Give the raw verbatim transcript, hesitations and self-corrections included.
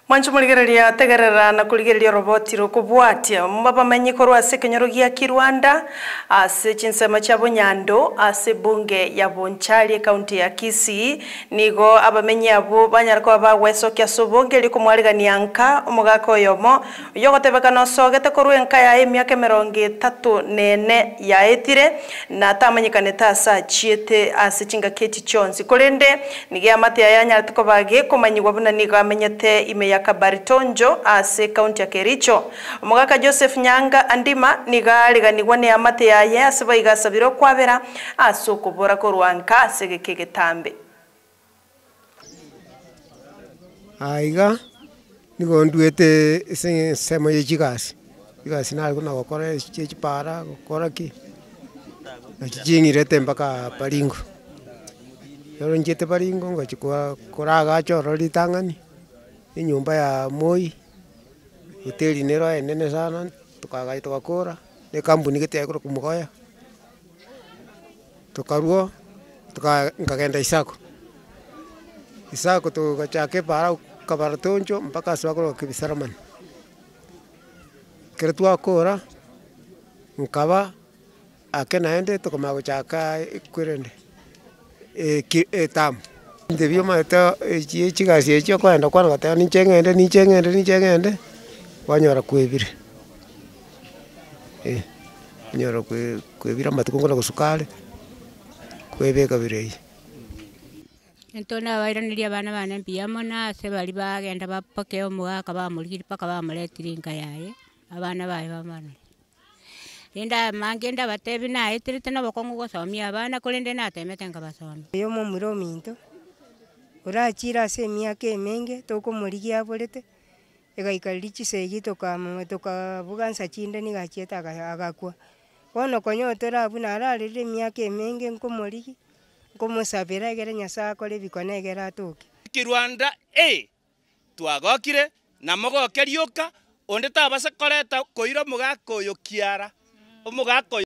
Mwancho muligereria tegerera na kuligereria roboti rukubwatia mbaba manyiko ase kenyorogia kirwanda ase chinsema cha Bunyando ase bunge ya Bonchari county ya Kisii nigo abamenyi abo banyarako bagwesokia sobonge liko mwaligania nka omugako yomo yogotebeka no sogete korwenka ya emyaka mirongo itatu nene ya etire na tamanyikane tasa chiete ase chinga keti chonzi kolende nige amate ya nyaratuko bage komanyigwa buna nigo amenyete ime Kabaritonjo ase county ya Kericho omugaka Joseph Nyanga andima nigaliganigwa ne amate ya yase baigasabiro kwabera ase okubora korwanka ase gekegetambe aiga nigo nduete ese semo ye chigasi chigasi na kuna gukora chichi para gukora ki na chingirete mpaka Baringo yoro njete Baringo ngachikwa koraga choro litangani nyumba ya Moi hoteli nero enene sana tukaga tukakora ne kampuni gete yakoro kumugoya tukaruo tuka ngagenda Isako Isako tukachake para Kabaratonjo mpaka swakoro kibisaraman keretu akora nkaba akenaende tukamago chaka ikwirende e etam ndebyo mata echi chigasi echi kwenda kwana gata ni chengende ni chengende ni chengende wanyora kwebire eh nyora kwe kwebira matuko na sukale kwebeka birei entona bairaniria bana bana mpiyamo na se bali bagenda bapake omwaka bamuliri paka bamuletiringa yaye abana baye bamana enda mangenda batebi na etirite na bokongo gosomia abana kolende na temete ngabasona yo mo muro minto urachira se myaka emenge tokomurigia aborete egaikariri chisegi tokama tokabugansa chinde ni gachieta agakwa bono konyotora abuna ararire myaka emenge nkomorigi nkomusabira egere Nyasaye akore bikonegera atoke Kirwanda e twagokire na mogokerioka onde tabase koreta koira mugako yo kiara omugako